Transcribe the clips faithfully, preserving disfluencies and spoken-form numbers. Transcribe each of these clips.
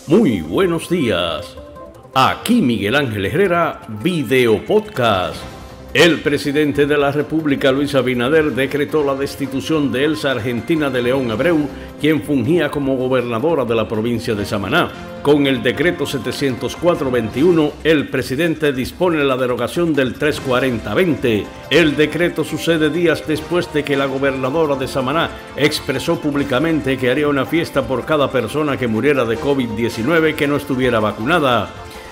Muy buenos días. Aquí Miguel Ángel Herrera, Video Podcast. El presidente de la República, Luis Abinader, decretó la destitución de Elsa Argentina de León Abreu, quien fungía como gobernadora de la provincia de Samaná. Con el decreto setecientos cuatro veintiuno, el presidente dispone la derogación del trescientos cuarenta veinte. El decreto sucede días después de que la gobernadora de Samaná expresó públicamente que haría una fiesta por cada persona que muriera de COVID diecinueve que no estuviera vacunada.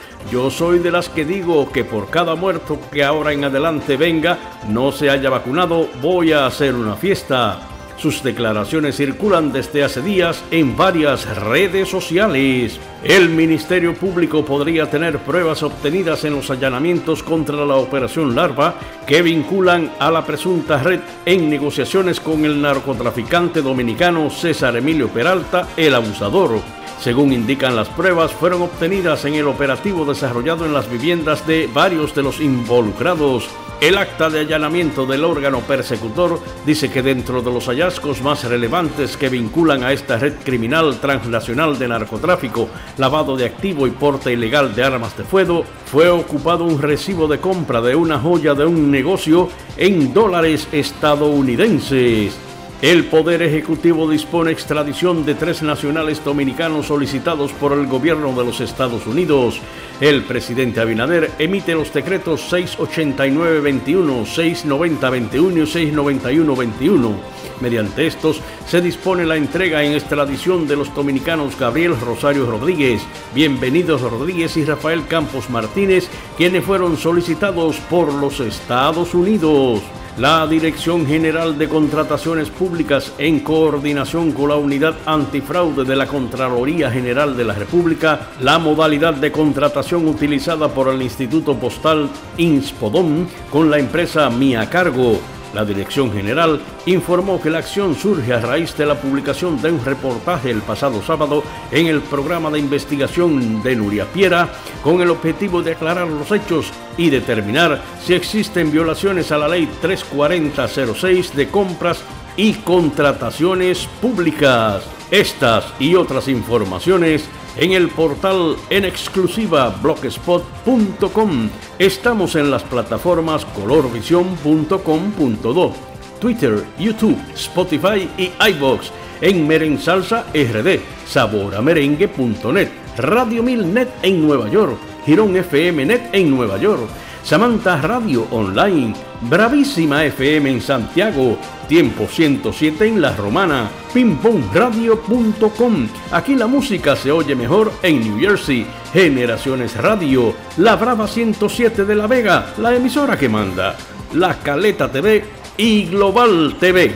Yo soy de las que digo que por cada muerto que ahora en adelante venga, no se haya vacunado, voy a hacer una fiesta. Sus declaraciones circulan desde hace días en varias redes sociales. El Ministerio Público podría tener pruebas obtenidas en los allanamientos contra la Operación Larva que vinculan a la presunta red en negociaciones con el narcotraficante dominicano César Emilio Peralta, el abusador. Según indican las pruebas, fueron obtenidas en el operativo desarrollado en las viviendas de varios de los involucrados. El acta de allanamiento del órgano persecutor dice que dentro de los hallazgos más relevantes que vinculan a esta red criminal transnacional de narcotráfico, lavado de activo y porte ilegal de armas de fuego, fue ocupado un recibo de compra de una joya de un negocio en dólares estadounidenses. El Poder Ejecutivo dispone extradición de tres nacionales dominicanos solicitados por el gobierno de los Estados Unidos. El presidente Abinader emite los decretos seiscientos ochenta y nueve veintiuno, seiscientos noventa veintiuno y seiscientos noventa y uno veintiuno. Mediante estos se dispone la entrega en extradición de los dominicanos Gabriel Rosario Rodríguez, Bienvenidos Rodríguez y Rafael Campos Martínez, quienes fueron solicitados por los Estados Unidos. La Dirección General de Contrataciones Públicas, en coordinación con la Unidad Antifraude de la Contraloría General de la República, la modalidad de contratación utilizada por el Instituto Postal INSPODOM con la empresa Mía Cargo. La Dirección General informó que la acción surge a raíz de la publicación de un reportaje el pasado sábado en el programa de investigación de Nuria Piera, con el objetivo de aclarar los hechos y determinar si existen violaciones a la Ley tres cuarenta cero seis de compras y contrataciones públicas. Estas y otras informaciones en el portal en exclusiva blogspot punto com. Estamos en las plataformas colorvision punto com punto do, Twitter, YouTube, Spotify y iVoox, en Merensalsa R D, saboramerengue punto net, Radio Mil Net en Nueva York, Girón F M Net en Nueva York, Samantha Radio Online, Bravísima F M en Santiago, Tiempo ciento siete en La Romana, ping pong radio punto com. Aquí la música se oye mejor en New Jersey, Generaciones Radio, La Brava ciento siete de La Vega, la emisora que manda, La Caleta T V y Global T V.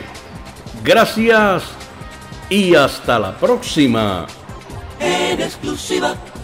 Gracias y hasta la próxima. En exclusiva.